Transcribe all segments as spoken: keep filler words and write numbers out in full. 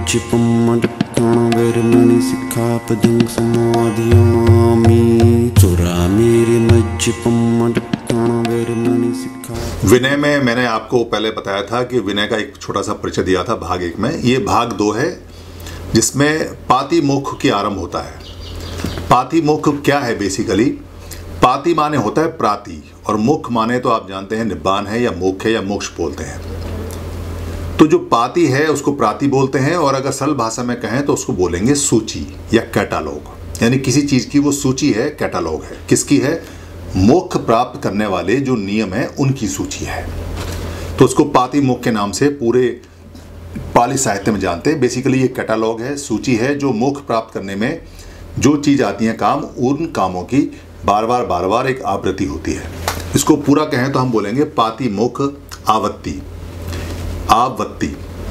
मज्जिपम्मडक्कणवेरमणि सिक्खापदं समाधियामि चुरा मेरे मज्जिपम्मडक्कणवेरमणि सिक्खा। विनय में मैंने आपको पहले बताया था कि विनय का एक छोटा सा परिचय दिया था भाग एक में। ये भाग दो है जिसमें पातिमोक्ष की आरंभ होता है। पातिमोक्ष क्या है? बेसिकली पाति माने होता है प्राति और मोक्ष माने तो आप जानते हैं निब्बान है या मोक्ष है या मोक्ष बोलते हैं। तो जो पाति है उसको प्राति बोलते हैं और अगर सरल भाषा में कहें तो उसको बोलेंगे सूची या कैटालॉग, यानी किसी चीज की वो सूची है, कैटालॉग है। किसकी है? मोक्ष प्राप्त करने वाले जो नियम है उनकी सूची है। तो उसको पातिमोक्ष के नाम से पूरे पाली साहित्य में जानते हैं। बेसिकली ये कैटालॉग है, सूची है, जो मोक्ष प्राप्त करने में जो चीज आती है काम, उन कामों की बार बार बार बार एक आवृत्ति होती है। इसको पूरा कहें तो हम बोलेंगे पातिमोक्ष आवृत्ति। आवृत्ति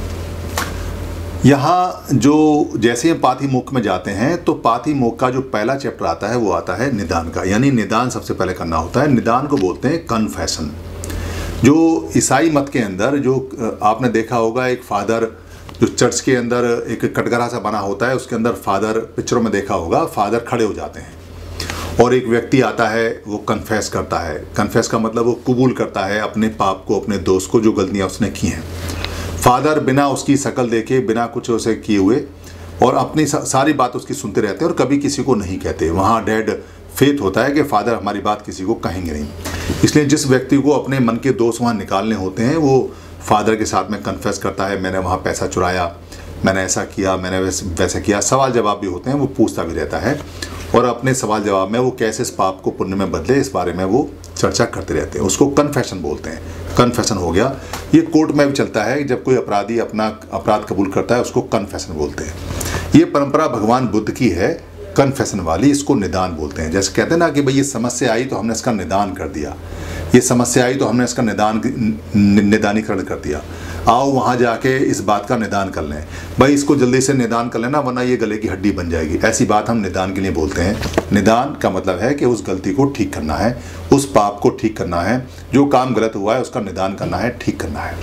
यहाँ जो जैसे हम पातिमोक्ष में जाते हैं तो पातिमोक्ष का जो पहला चैप्टर आता है वो आता है निदान का, यानी निदान सबसे पहले करना होता है। निदान को बोलते हैं कन्फेशन। जो ईसाई मत के अंदर जो आपने देखा होगा, एक फादर जो चर्च के अंदर एक कटघरा सा बना होता है, उसके अंदर फादर, पिक्चरों में देखा होगा, फादर खड़े हो जाते हैं और एक व्यक्ति आता है, वो कन्फेस करता है। कन्फेस का मतलब वो कबूल करता है अपने पाप को, अपने दोस्त को, जो गलतियां उसने की हैं। फादर बिना उसकी शक्ल देखे, बिना कुछ उसे किए हुए और अपनी सारी बात उसकी सुनते रहते हैं और कभी किसी को नहीं कहते। वहाँ डेड फेथ होता है कि फादर हमारी बात किसी को कहेंगे नहीं। इसलिए जिस व्यक्ति को अपने मन के दोष वहाँ निकालने होते हैं वो फादर के साथ में कन्फेस करता है, मैंने वहाँ पैसा चुराया, मैंने ऐसा किया, मैंने वैसे वैसे किया। सवाल जवाब भी होते हैं, वो पूछता भी रहता है और अपने सवाल जवाब में वो कैसे इस पाप को पुण्य में बदले, इस बारे में वो चर्चा करते रहते हैं। उसको कन्फेशन बोलते हैं। कन्फेशन हो गया। ये कोर्ट में भी चलता है, जब कोई अपराधी अपना अपराध कबूल करता है उसको कन्फेशन बोलते हैं। ये परंपरा भगवान बुद्ध की है, कन्फेशन वाली। इसको निदान बोलते हैं। जैसे कहते हैं ना कि भाई ये समस्या आई तो हमने इसका निदान कर दिया, ये समस्या आई तो हमने इसका निदान निदानीकरण कर दिया, आओ वहाँ जाके इस बात का निदान कर लें, भाई इसको जल्दी से निदान कर लेना वरना ये गले की हड्डी बन जाएगी। ऐसी बात हम निदान के लिए बोलते हैं। निदान का मतलब है कि उस गलती को ठीक करना है, उस पाप को ठीक करना है, जो काम गलत हुआ है उसका निदान करना है, ठीक करना है।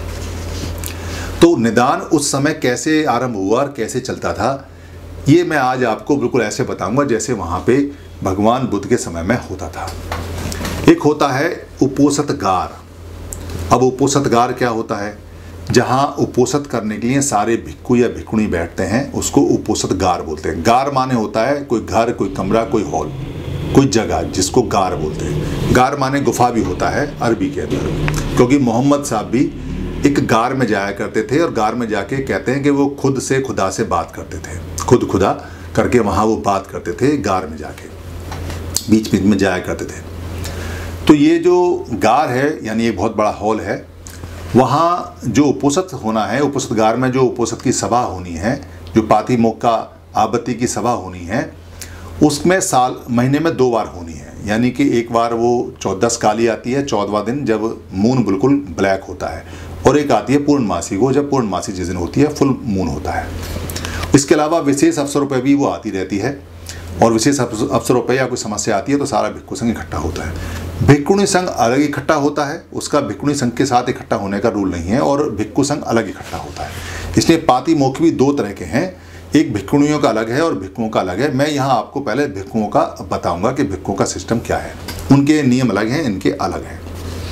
तो निदान उस समय कैसे आरंभ हुआ और कैसे चलता था, ये मैं आज आपको बिल्कुल ऐसे बताऊंगा जैसे वहाँ पे भगवान बुद्ध के समय में होता था। एक होता है उपोषितगार। अब उपोषितगार क्या होता है? जहाँ उपोषित करने के लिए सारे भिक्खु या भिक्खुणी बैठते हैं उसको उपोषितगार बोलते हैं। गार माने होता है कोई घर, कोई कमरा, कोई हॉल, कोई जगह, जिसको गार बोलते हैं। गार माने गुफा भी होता है अरबी के अंदर, क्योंकि मोहम्मद साहब भी एक गार में जाया करते थे और गार में जाके कहते हैं कि वो खुद से खुदा से बात करते थे, खुद खुदा करके वहाँ वो बात करते थे, गार में जाके बीच बीच में जाया करते थे। तो ये जो गार है यानी एक बहुत बड़ा हॉल है, वहाँ जो उपोषित होना है, उपोषित गार में जो उपोषित की सभा होनी है, जो पातिमोक्ष का आवृत्ति की सभा होनी है, उसमें साल महीने में दो बार होनी है। यानी कि एक बार वो चौदस काली आती है, चौदहवां दिन जब मून बिल्कुल ब्लैक होता है, और एक आती है पूर्णमासी को, जब पूर्णमासी जिस दिन होती है फुल मून होता है। इसके अलावा विशेष अवसरों पर भी वो आती रहती है और विशेष अवसरों पर या कोई समस्या आती है तो सारा भिक्खु संघ इकट्ठा होता है। भिक्खुणी संघ अलग इकट्ठा होता है, उसका भिक्खुणी संघ के साथ इकट्ठा होने का रूल नहीं है, और भिक्खु संघ अलग इकट्ठा होता है। इसलिए पातिमोक्ष भी दो तरह के हैं, एक भिक्खुणियों का अलग है और भिक्खुओं का अलग है। मैं यहाँ आपको पहले भिक्खुओं का बताऊंगा कि भिक्खुओं का सिस्टम क्या है, उनके नियम अलग हैं, इनके अलग हैं।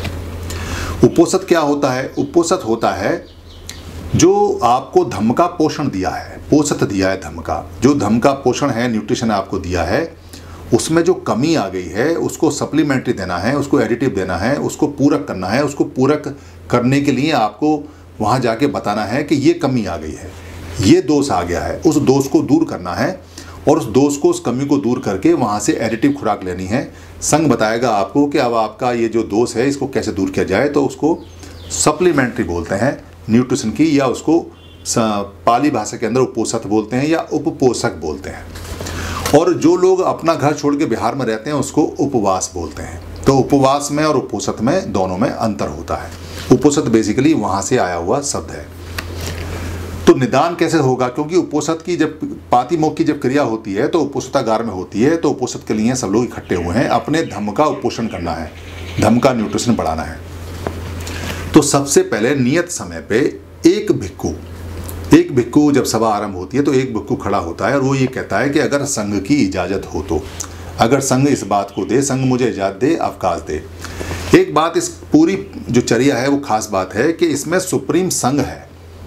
उपोषित क्या होता है? उपोषित होता है जो आपको धम्म का पोषण दिया है, पोषित दिया है धम्म का, जो धम्म का पोषण है, न्यूट्रिशन आपको दिया है, उसमें जो कमी आ गई है उसको सप्लीमेंट्री देना है, उसको एडिटिव देना है, उसको पूरक करना है। उसको पूरक करने के लिए आपको वहाँ जाके बताना है कि ये कमी आ गई है, ये दोष आ गया है, उस दोष को दूर करना है और उस दोष को, उस कमी को दूर करके वहाँ से एडिटिव खुराक लेनी है। संघ बताएगा आपको कि अब आपका ये जो दोष है इसको कैसे दूर किया जाए, तो उसको सप्लीमेंट्री बोलते हैं न्यूट्रिशन की, या उसको पाली भाषा के अंदर उपोषित बोलते हैं या उपपोषक बोलते हैं। और जो लोग अपना घर छोड़ के बिहार में रहते हैं उसको उपवास बोलते हैं। तो उपवास में और उपोषित में दोनों में अंतर होता है। उपोषित बेसिकली वहाँ से आया हुआ शब्द है। तो निदान कैसे होगा? क्योंकि उपोषित की जब पातिमोक्ष की जब क्रिया होती है तो उपोषितागार में होती है, तो उपोषित के लिए सब लोग इकट्ठे हुए हैं, अपने धम्म का उपोषण करना है, धम्म का न्यूट्रिशन बढ़ाना है। तो सबसे पहले नियत समय पे एक भिक्खु एक भिक्खु जब सभा आरंभ होती है तो एक भिक्खु खड़ा होता है और वो ये कहता है कि अगर संघ की इजाज़त हो तो, अगर संघ इस बात को दे, संघ मुझे इजाज़त दे, अवकाश दे। एक बात इस पूरी जो चर्या है वो खास बात है कि इसमें सुप्रीम संघ है,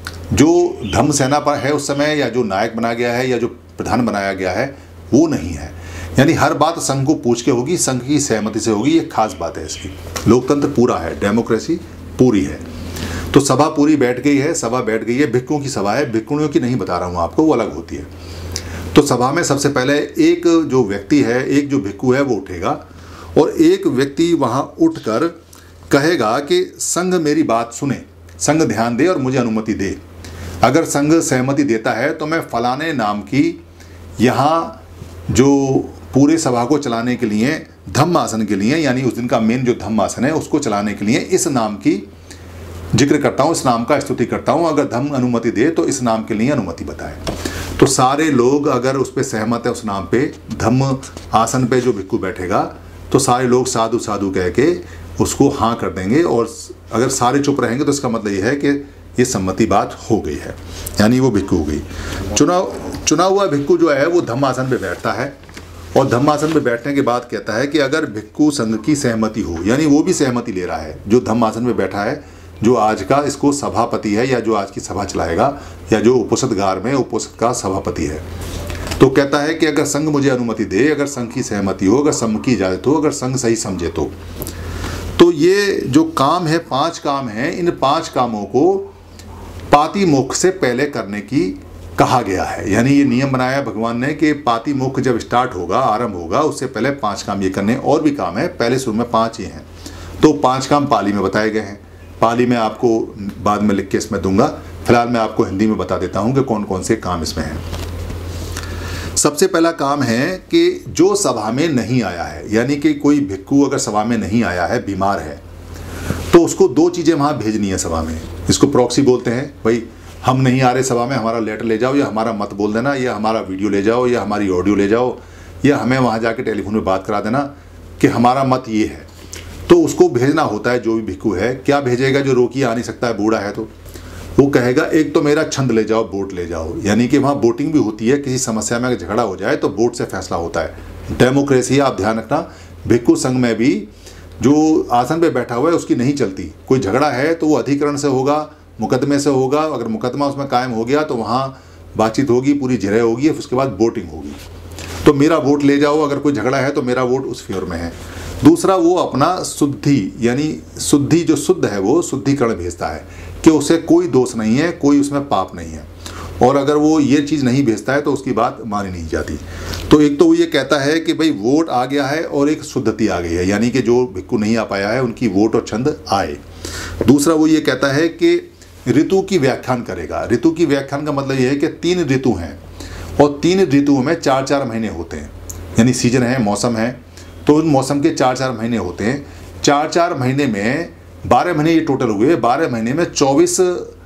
जो धम्म सेना पर है उस समय या जो नायक बना गया है या जो प्रधान बनाया गया है वो नहीं है। यानी हर बात संघ को पूछ के होगी, संघ की सहमति से होगी, ये खास बात है इसकी। लोकतंत्र पूरा है, डेमोक्रेसी पूरी है। तो सभा पूरी बैठ गई है, सभा बैठ गई है, भिक्खुओं की सभा है, भिक्खुणियों की नहीं बता रहा हूँ आपको, वो अलग होती है। तो सभा में सबसे पहले एक जो व्यक्ति है, एक जो भिक्खु है वो उठेगा और एक व्यक्ति वहाँ उठकर कहेगा कि संघ मेरी बात सुने, संघ ध्यान दे और मुझे अनुमति दे। अगर संघ सहमति देता है तो मैं फलाने नाम की यहाँ जो पूरे सभा को चलाने के लिए धम्म आसन के लिए, यानी उस दिन का मेन जो धम्म आसन है उसको चलाने के लिए इस नाम की जिक्र करता हूँ, इस नाम का स्तुति करता हूँ, अगर धम्म अनुमति दे तो इस नाम के लिए अनुमति बताए। तो सारे लोग अगर उस पर सहमत है, उस नाम पे धम्म आसन पे जो भिक्खु बैठेगा, तो सारे लोग साधु साधु कह के उसको हाँ कर देंगे। और अगर सारे चुप रहेंगे तो इसका मतलब ये है कि ये सम्मति बात हो गई है, यानी वो भिक्खु हो गई। चुनाव चुना हुआ भिक्खु जो है वो धम्मासन पे बैठता है और धम्मासन पे बैठने के बाद कहता है कि अगर भिक्खु संघ की सहमति हो, यानी वो भी सहमति ले रहा है, जो धम्मासन पे बैठा है, जो आज का इसको सभापति है या जो आज की सभा चलाएगा या जो उपोषदगार में उपोषद का सभापति है, तो कहता है कि अगर संघ मुझे अनुमति दे, अगर संघ की सहमति हो, अगर संघ की इजाजत हो, अगर संघ सही समझे तो तो ये जो काम है, पांच काम हैं, इन पांच कामों को पाति मोक्ष से पहले करने की कहा गया है। यानी ये नियम बनाया भगवान ने कि पाति मोक्ष जब स्टार्ट होगा, आरंभ होगा, उससे पहले पांच काम ये करने। और भी काम है, पहले शुरू में पांच ही हैं। तो पांच काम पाली में बताए गए हैं। पाली में आपको बाद में लिख के इसमें दूंगा, फिलहाल मैं आपको हिंदी में बता देता हूँ कि कौन कौन से काम इसमें हैं। सबसे पहला काम है कि जो सभा में नहीं आया है, यानी कि कोई भिक्खु अगर सभा में नहीं आया है, बीमार है, तो उसको दो चीज़ें वहाँ भेजनी है सभा में। इसको प्रॉक्सी बोलते हैं। भाई हम नहीं आ रहे सभा में, हमारा लेटर ले जाओ, या हमारा मत बोल देना, या हमारा वीडियो ले जाओ, या हमारी ऑडियो ले जाओ, या हमें वहाँ जाके टेलीफोन में बात करा देना कि हमारा मत ये है। तो उसको भेजना होता है जो भी भिक्खु है। क्या भेजेगा? जो रोकी आ नहीं सकता है, बूढ़ा है, तो वो कहेगा एक तो मेरा छंद ले जाओ, वोट ले जाओ। यानी कि वहाँ वोटिंग भी होती है। किसी समस्या में अगर झगड़ा हो जाए तो वोट से फैसला होता है। डेमोक्रेसी, आप ध्यान रखना, भिक्खु संघ में भी जो आसन पे बैठा हुआ है उसकी नहीं चलती। कोई झगड़ा है तो वो अधिकरण से होगा, मुकदमे से होगा। अगर मुकदमा उसमें कायम हो गया तो वहाँ बातचीत होगी, पूरी जिरह होगी, उसके बाद वोटिंग होगी। तो मेरा वोट ले जाओ, अगर कोई झगड़ा है तो मेरा वोट उस फेवर में है। दूसरा, वो अपना शुद्धि, यानी शुद्धि जो शुद्ध है वो शुद्धिकरण भेजता है कि उसे कोई दोष नहीं है, कोई उसमें पाप नहीं है। और अगर वो ये चीज़ नहीं भेजता है तो उसकी बात मानी नहीं जाती। तो एक तो वो ये कहता है कि भाई वोट आ गया है और एक शुद्धति आ गई है, यानी कि जो भिक्खु नहीं आ पाया है उनकी वोट और छंद आए। दूसरा, वो ये कहता है कि ऋतु की व्याख्यान करेगा। ऋतु की व्याख्यान का मतलब ये है कि तीन ऋतु हैं और तीन ऋतुओं में चार चार महीने होते हैं, यानी सीजन है, मौसम है, तो उन मौसम के चार चार महीने होते हैं। चार चार महीने में बारह महीने ये टोटल हुए, बारह महीने में चौबीस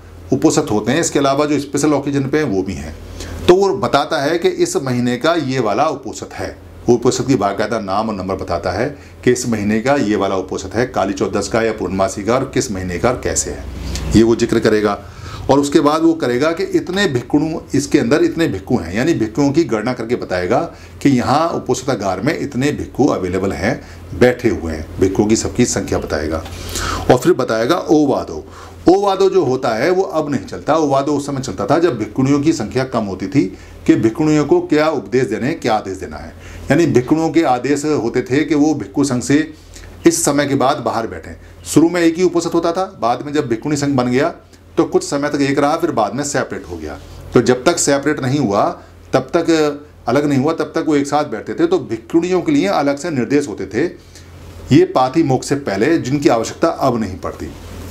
उपोषद होते हैं। इसके अलावा जो स्पेशल ओकेजन पे हैं वो भी हैं। तो वो बताता है कि इस महीने का ये वाला उपोषद है। वो उपोषद की बाकायदा नाम और नंबर बताता है कि इस महीने का ये वाला उपोषद है, काली चौदस का या पूर्णमासी का, और किस महीने का और कैसे है, ये वो जिक्र करेगा। और उसके बाद वो करेगा कि इतने भिक्खु, इसके अंदर इतने भिक्खु हैं, यानी भिक्खुओं की गणना करके बताएगा कि यहाँ उपोषदागार में इतने भिक्खु अवेलेबल हैं, बैठे हुए हैं। भिक्खुओं की सबकी संख्या बताएगा और फिर बताएगा ओवादो। ओवादो जो होता है वो अब नहीं चलता। ओवादो उस समय चलता था जब भिक्खुणियों की संख्या कम होती थी कि भिक्खुणियों को क्या उपदेश देने हैं, क्या आदेश देना है। यानी भिक्खुणियों के आदेश होते थे कि वो भिक्खु संघ से इस समय के बाद बाहर बैठें। शुरू में एक ही उपोषद होता था, बाद में जब भिक्खुणी संघ बन गया तो कुछ समय तक एक रहा, फिर बाद में सेपरेट हो गया। तो जब तक सेपरेट नहीं हुआ, तब तक अलग नहीं हुआ, तब तक वो एक साथ बैठते थे। तो भिक्खुणियों के लिए अलग से निर्देश होते थे, ये पाति मोक्ष से पहले, जिनकी आवश्यकता अब नहीं पड़ती।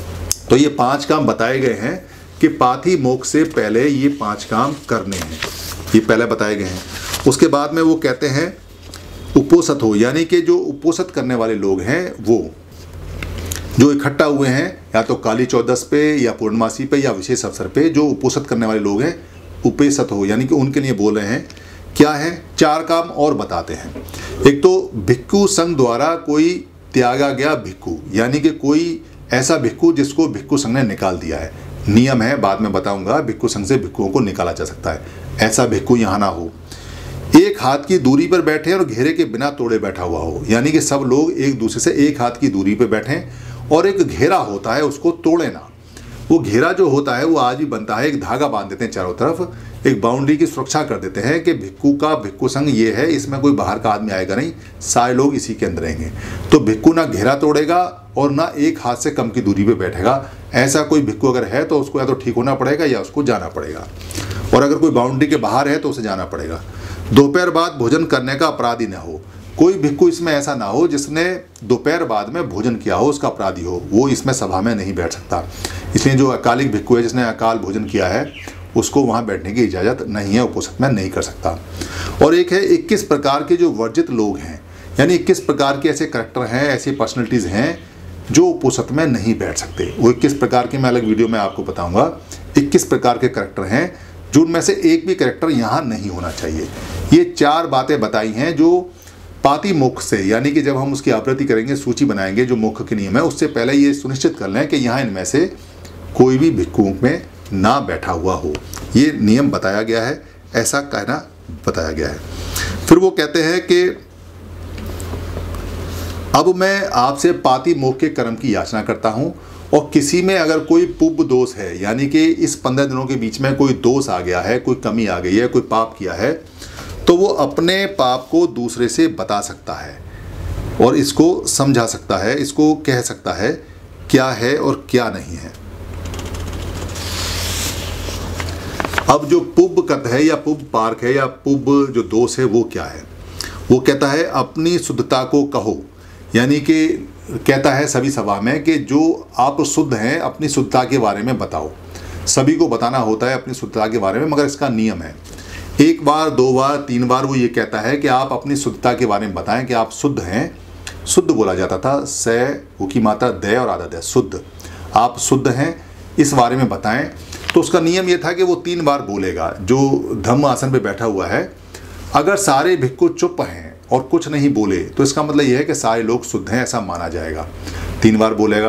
तो ये पांच काम बताए गए हैं कि पाति मोक्ष से पहले ये पांच काम करने हैं, ये पहले बताए गए हैं। उसके बाद में वो कहते हैं उपोषद हो, यानी कि जो उपोषद करने वाले लोग हैं वो जो इकट्ठा हुए हैं, या तो काली चौदस पे या पूर्णमासी पे या विशेष अवसर पे जो उपोषद करने वाले लोग हैं, उपेसत हो, यानी कि उनके लिए बोल रहे हैं। क्या है? चार काम और बताते हैं। एक तो भिक्खु संघ द्वारा कोई त्यागा गया भिक्खु, यानी कि कोई ऐसा भिक्खु जिसको भिक्खु संघ ने निकाल दिया है। नियम है, बाद में बताऊंगा, भिक्षु संघ से भिक्षुओं को निकाला जा सकता है। ऐसा भिक्षु यहाँ ना हो। एक हाथ की दूरी पर बैठे और घेरे के बिना तोड़े बैठा हुआ हो, यानी कि सब लोग एक दूसरे से एक हाथ की दूरी पर बैठें और एक घेरा होता है उसको तोड़े ना। वो घेरा जो होता है वो आज भी बनता है, एक धागा बांध देते हैं चारों तरफ, एक बाउंड्री की सुरक्षा कर देते हैं कि भिक्षु का भिक्षु संघ ये है, इसमें कोई बाहर का आदमी आएगा नहीं, सारे लोग इसी के अंदर रहेंगे। तो भिक्षु ना घेरा तोड़ेगा और ना एक हाथ से कम की दूरी पे बैठेगा। ऐसा कोई भिक्षु अगर है तो उसको या तो ठीक होना पड़ेगा या उसको जाना पड़ेगा, और अगर कोई बाउंड्री के बाहर है तो उसे जाना पड़ेगा। दोपहर बाद भोजन करने का अपराधी न हो। कोई भिक्षु इसमें ऐसा ना हो जिसने दोपहर बाद में भोजन किया हो, उसका अपराधी हो, वो इसमें सभा में नहीं बैठ सकता। इसलिए जो अकालिक भिक्षु है जिसने अकाल भोजन किया है उसको वहाँ बैठने की इजाज़त नहीं है, उपोषण में नहीं कर सकता। और एक है इक्कीस प्रकार के जो वर्जित लोग हैं, यानी इक्कीस प्रकार के ऐसे करेक्टर हैं, ऐसी पर्सनैलिटीज़ हैं जो उपोषण में नहीं बैठ सकते। वो इक्कीस प्रकार के मैं अलग वीडियो में आपको बताऊँगा। इक्कीस प्रकार के करेक्टर हैं जिनमें से एक भी करेक्टर यहाँ नहीं होना चाहिए। ये चार बातें बताई हैं जो पाती मोक्ष से, यानी कि जब हम उसकी आवृत्ति करेंगे, सूची बनाएंगे जो मोक्ष के नियम है, उससे पहले ये सुनिश्चित कर लें कि यहाँ इनमें से कोई भी भिक्षुओं में ना बैठा हुआ हो। ये नियम बताया गया है, ऐसा कहना बताया गया है। फिर वो कहते हैं कि अब मैं आपसे पाती मोक्ष के कर्म की याचना करता हूँ, और किसी में अगर कोई पुब दोष है, यानी कि इस पंद्रह दिनों के बीच में कोई दोष आ गया है, कोई कमी आ गई है, कोई पाप किया है, तो वो अपने पाप को दूसरे से बता सकता है और इसको समझा सकता है, इसको कह सकता है क्या है और क्या नहीं है। अब जो पुब कत है या पुब पार्क है या पुब जो दोष है वो क्या है? वो कहता है अपनी शुद्धता को कहो, यानी कि कहता है सभी सभा में कि जो आप शुद्ध हैं अपनी शुद्धता के बारे में बताओ। सभी को बताना होता है अपनी शुद्धता के बारे में, मगर इसका नियम है, एक बार, दो बार, तीन बार वो ये कहता है कि आप अपनी शुद्धता के बारे में बताएं कि आप शुद्ध हैं। शुद्ध बोला जाता था, स उ की मात्रा दय और आधा दय, शुद्ध, आप शुद्ध हैं, इस बारे में बताएं। तो उसका नियम ये था कि वो तीन बार बोलेगा। जो धम्म आसन पे बैठा हुआ है, अगर सारे भिक्षु चुप हैं और कुछ नहीं बोले तो इसका मतलब यह है कि सारे लोग शुद्ध हैं, ऐसा माना जाएगा। तीन बार बोलेगा।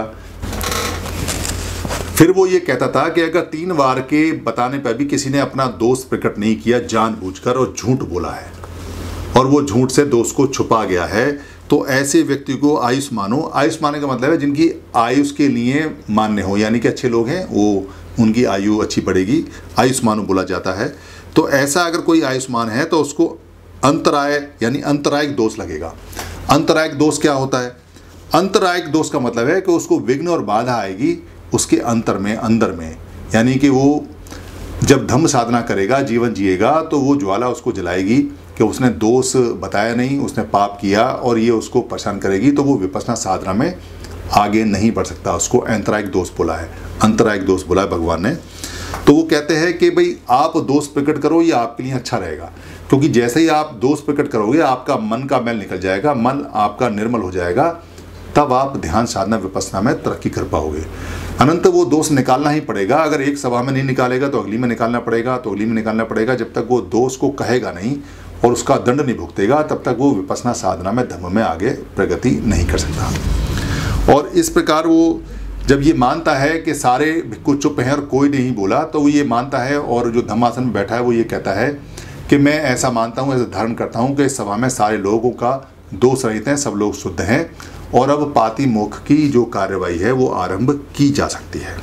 फिर वो ये कहता था कि अगर तीन बार के बताने पर भी किसी ने अपना दोष प्रकट नहीं किया, जानबूझकर और झूठ बोला है और वो झूठ से दोष को छुपा गया है, तो ऐसे व्यक्ति को आयुष मानो। आयुष मानने का मतलब है जिनकी आयुष के लिए मान्य हो, यानी कि अच्छे लोग हैं, वो उनकी आयु अच्छी बढ़ेगी, आयुष्मानु बोला जाता है। तो ऐसा अगर कोई आयुष्मान है तो उसको अंतराय यानी अंतरायिक दोष लगेगा। अंतरायिक दोष क्या होता है? अंतरायिक दोष का मतलब है कि उसको विघ्न और बाधा आएगी उसके अंतर में, अंदर में, यानी कि वो जब धम्म साधना करेगा, जीवन जिएगा, तो वो ज्वाला उसको जलाएगी कि उसने दोष बताया नहीं, उसने पाप किया, और ये उसको परेशान करेगी, तो वो विपश्यना साधना में आगे नहीं बढ़ सकता। उसको अंतरायिक दोष बोला है, अंतरायिक दोष बोला है भगवान ने। तो वो कहते हैं कि भाई आप दोष प्रकट करो, ये आपके लिए अच्छा रहेगा, क्योंकि जैसे ही आप दोष प्रकट करोगे आपका मन का मैल निकल जाएगा, मन आपका निर्मल हो जाएगा, तब आप ध्यान साधना विपश्यना में तरक्की कर पाओगे। अनंत वो दोष निकालना ही पड़ेगा। अगर एक सभा में नहीं निकालेगा तो अगली में निकालना पड़ेगा, तो अगली में निकालना पड़ेगा। जब तक वो दोष को कहेगा नहीं और उसका दंड नहीं भुगतेगा, तब तक वो विपश्यना साधना में धम्म में आगे प्रगति नहीं कर सकता। और इस प्रकार वो जब ये मानता है कि सारे भिक्षु चुप हैं और कोई नहीं बोला, तो वो ये मानता है, और जो धम्मासन में बैठा है वो ये कहता है कि मैं ऐसा मानता हूँ, ऐसा धारण करता हूँ कि इस सभा में सारे लोगों का दोष रहित हैं, सब लोग शुद्ध हैं, और अब पाती मोक्ष की जो कार्यवाही है वो आरंभ की जा सकती है।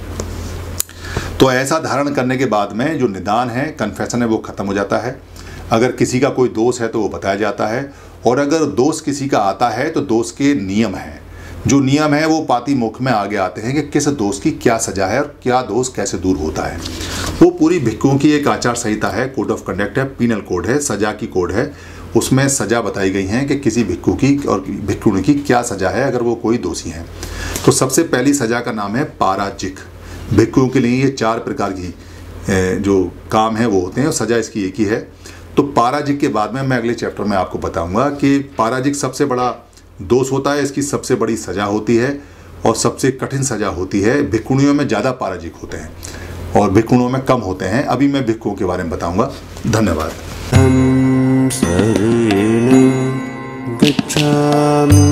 तो ऐसा धारण करने के बाद में जो निदान है, कन्फेशन है, वो खत्म हो जाता है। अगर किसी का कोई दोष है तो वो बताया जाता है, और अगर दोष किसी का आता है तो दोष के नियम हैं। जो नियम है वो पाती मोक्ष में आगे आते हैं कि किस दोष की क्या सजा है और क्या दोष कैसे दूर होता है। वो पूरी भिक्षुओं की एक आचार संहिता है, कोड ऑफ कंडक्ट है, पीनल कोड है, सजा की कोड है। उसमें सजा बताई गई हैं कि किसी भिक्षु की और भिक्षुणी की क्या सजा है अगर वो कोई दोषी हैं। तो सबसे पहली सजा का नाम है पाराजिक। भिक्षुओं के लिए ये चार प्रकार की जो काम है वो होते हैं, और सजा इसकी एक ही है। तो पाराजिक के बाद में मैं अगले चैप्टर में आपको बताऊंगा कि पाराजिक सबसे बड़ा दोष होता है, इसकी सबसे बड़ी सजा होती है और सबसे कठिन सजा होती है। भिक्षुणियों में ज़्यादा पाराजिक होते हैं और भिक्षुणियों में कम होते हैं। अभी मैं भिक्षुओं के बारे में बताऊंगा। धन्यवाद। हम शरणं गच्छामि।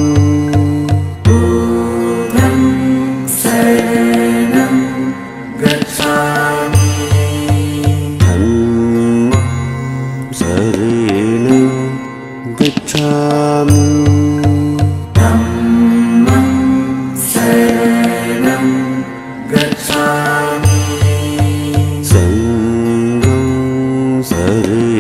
शरणं गच्छामि। सरे